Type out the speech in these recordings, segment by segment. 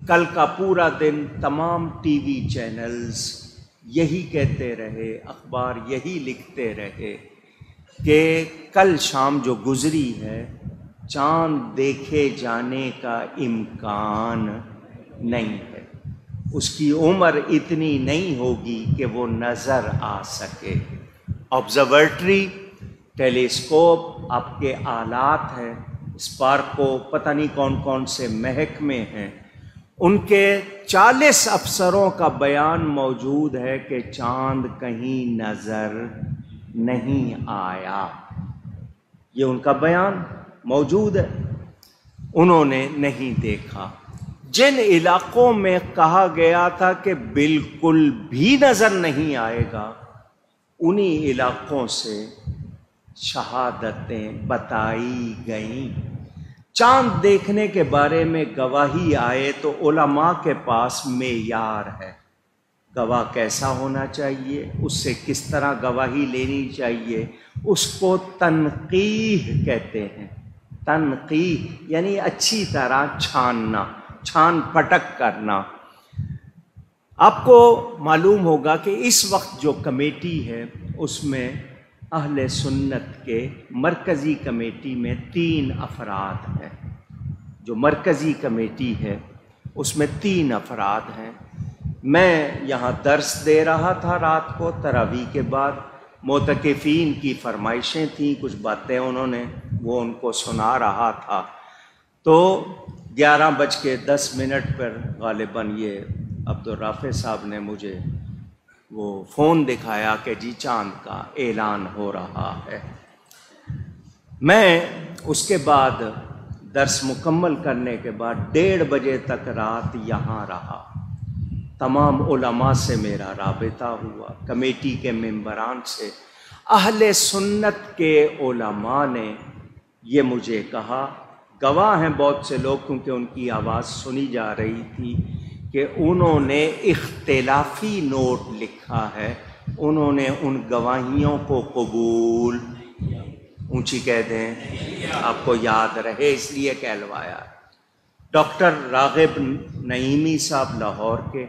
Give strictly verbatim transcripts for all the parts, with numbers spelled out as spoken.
کل کا پورا دن تمام ٹی وی چینلز یہی کہتے رہے، اخبار یہی لکھتے رہے کہ کل شام جو گزری ہے چاند دیکھے جانے کا امکان نہیں ہے، اس کی عمر اتنی نہیں ہوگی کہ وہ نظر آ سکے۔ آبزرویٹری، ٹیلیسکوپ آپ کے آلات ہیں، اسپارکو، پتہ نہیں کون کون سے محکمے ہیں، ان کے چالیس افسروں کا بیان موجود ہے کہ چاند کہیں نظر نہیں آیا۔ یہ ان کا بیان موجود ہے، انہوں نے نہیں دیکھا۔ جن علاقوں میں کہا گیا تھا کہ بالکل بھی نظر نہیں آئے گا، انہی علاقوں سے شہادتیں بتائی گئیں۔ چاند دیکھنے کے بارے میں گواہی آئے تو علماء کے پاس معیار ہے، گواہ کیسا ہونا چاہیے، اس سے کس طرح گواہی لینی چاہیے، اس کو تنقیح کہتے ہیں۔ تنقیح یعنی اچھی طرح چھاننا، چھان پٹک کرنا۔ آپ کو معلوم ہوگا کہ اس وقت جو کمیٹی ہے اس میں اہل سنت کے مرکزی کمیٹی میں تین افراد ہیں۔ جو مرکزی کمیٹی ہے اس میں تین افراد ہیں۔ میں یہاں درس دے رہا تھا رات کو تراویح کے بعد، معتکفین کی فرمائشیں تھیں، کچھ باتیں انہوں نے وہ ان کو سنا رہا تھا، تو گیارہ بج کے دس منٹ پر غالباً یہ عبدالرافع صاحب نے مجھے وہ فون دکھایا کہ جی چاند کا اعلان ہو رہا ہے۔ میں اس کے بعد درس مکمل کرنے کے بعد ڈیڑھ بجے تک رات یہاں رہا۔ تمام علماء سے میرا رابطہ ہوا، کمیٹی کے ممبران سے، اہل سنت کے علماء نے یہ مجھے کہا، گواہ ہیں بہت سے لوگ کیونکہ ان کی آواز سنی جا رہی تھی، کہ انہوں نے اختلافی نوٹ لکھا ہے، انہوں نے ان گواہیوں کو قبول، اونچی کہہ دیں آپ کو یاد رہے اس لیے کہلوایا۔ ڈاکٹر راغب نعیمی صاحب لاہور کے،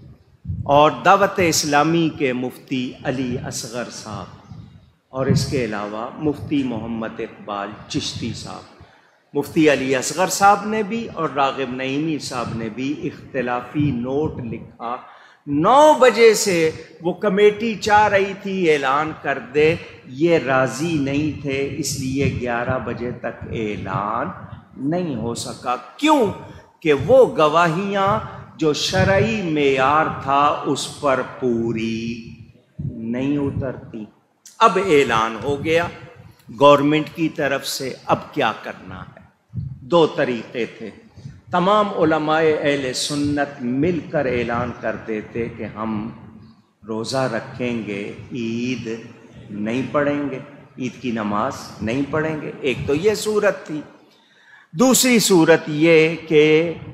اور دعوت اسلامی کے مفتی علی اصغر صاحب، اور اس کے علاوہ مفتی محمد اقبال چشتی صاحب۔ مفتی علی اصغر صاحب نے بھی اور راغب نعیمی صاحب نے بھی اختلافی نوٹ لکھا۔ نو بجے سے وہ کمیٹی چاہ رہی تھی اعلان کر دے، یہ راضی نہیں تھے، اس لیے گیارہ بجے تک اعلان نہیں ہو سکا۔ کیوں کہ وہ گواہیاں جو شرعی معیار تھا اس پر پوری نہیں اترتی۔ اب اعلان ہو گیا گورنمنٹ کی طرف سے، اب کیا کرنا ہے؟ دو طریقے تھے۔ تمام علماء اہل سنت مل کر اعلان کر دیتے کہ ہم روزہ رکھیں گے، عید نہیں پڑھیں گے، عید کی نماز نہیں پڑھیں گے، ایک تو یہ صورت تھی۔ دوسری صورت یہ کہ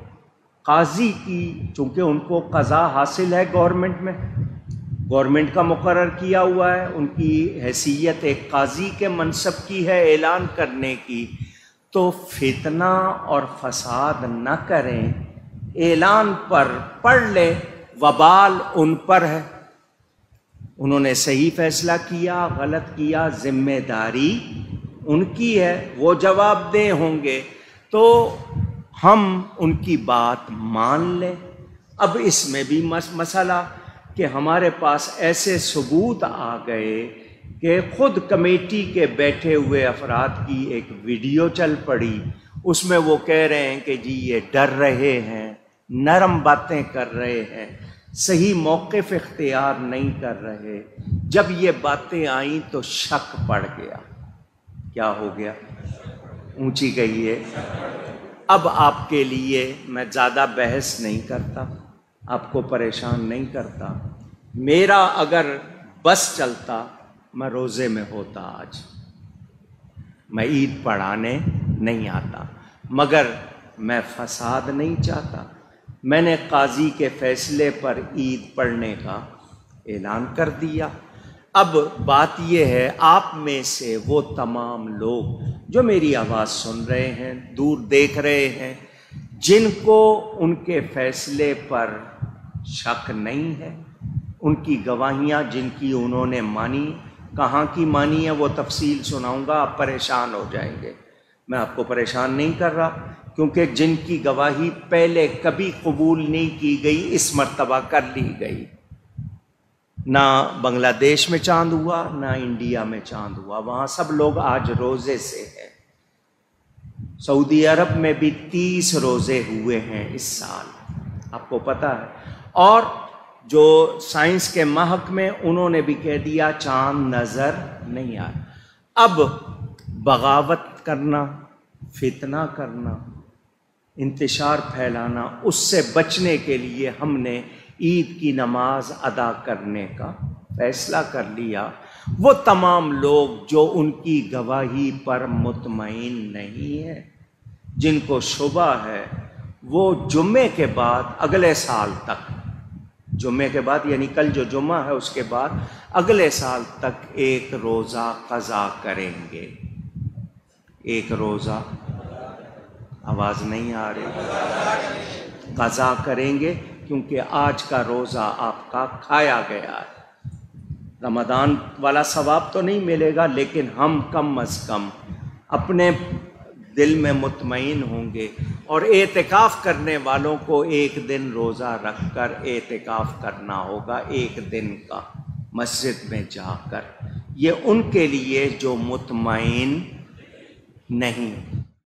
قاضی کی، چونکہ ان کو قضا حاصل ہے گورنمنٹ میں، گورنمنٹ کا مقرر کیا ہوا ہے، ان کی حیثیت ایک قاضی کے منصب کی ہے اعلان کرنے کی، تو فتنہ اور فساد نہ کریں، اعلان پر پڑھ لیں، وبال ان پر ہے۔ انہوں نے صحیح فیصلہ کیا، غلط کیا، ذمہ داری ان کی ہے، وہ جواب دہ ہوں گے، تو ہم ان کی بات مان لیں۔ اب اس میں بھی مسئلہ کہ ہمارے پاس ایسے ثبوت آ گئے کہ خود کمیٹی کے بیٹھے ہوئے افراد کی ایک ویڈیو چل پڑی، اس میں وہ کہہ رہے ہیں کہ جی یہ ڈر رہے ہیں، نرم باتیں کر رہے ہیں، صحیح موقف اختیار نہیں کر رہے۔ جب یہ باتیں آئیں تو شک پڑ گیا۔ کیا ہو گیا؟ اونچی کہیے۔ اب آپ کے لیے میں زیادہ بحث نہیں کرتا، آپ کو پریشان نہیں کرتا۔ میرا اگر بس چلتا میں روزے میں ہوتا آج، میں عید پڑھانے نہیں آتا، مگر میں فساد نہیں چاہتا۔ میں نے قاضی کے فیصلے پر عید پڑھنے کا اعلان کر دیا۔ اب بات یہ ہے، آپ میں سے وہ تمام لوگ جو میری آواز سن رہے ہیں، دور دیکھ رہے ہیں، جن کو ان کے فیصلے پر شک نہیں ہے، ان کی گواہیاں جن کی انہوں نے مانی، کہاں کی مانی ہے وہ تفصیل سناؤں گا، آپ پریشان ہو جائیں گے۔ میں آپ کو پریشان نہیں کر رہا، کیونکہ جن کی گواہی پہلے کبھی قبول نہیں کی گئی اس مرتبہ کر لی گئی۔ نہ بنگلہ دیش میں چاند ہوا، نہ انڈیا میں چاند ہوا، وہاں سب لوگ آج روزے سے ہیں۔ سعودی عرب میں بھی تیس روزے ہوئے ہیں اس سال، آپ کو پتہ ہے۔ اور جو سائنس کے محق میں انہوں نے بھی کہہ دیا چاند نظر نہیں آیا۔ اب بغاوت کرنا، فتنہ کرنا، انتشار پھیلانا، اس سے بچنے کے لیے ہم نے عید کی نماز ادا کرنے کا فیصلہ کر لیا۔ وہ تمام لوگ جو ان کی گواہی پر مطمئن نہیں ہیں، جن کو شبہ ہے، وہ جمعے کے بعد اگلے سال تک، جمعے کے بعد یعنی کل جو جمعہ ہے اس کے بعد اگلے سال تک ایک روزہ قضا کریں گے۔ ایک روزہ، آواز نہیں آ رہی، قضا کریں گے، کیونکہ آج کا روزہ آپ کا کھایا گیا ہے۔ رمضان والا ثواب تو نہیں ملے گا، لیکن ہم کم از کم اپنے دل میں مطمئن ہوں گے۔ اور اعتکاف کرنے والوں کو ایک دن روزہ رکھ کر اعتکاف کرنا ہوگا، ایک دن کا، مسجد میں جا کر۔ یہ ان کے لیے جو مطمئن نہیں۔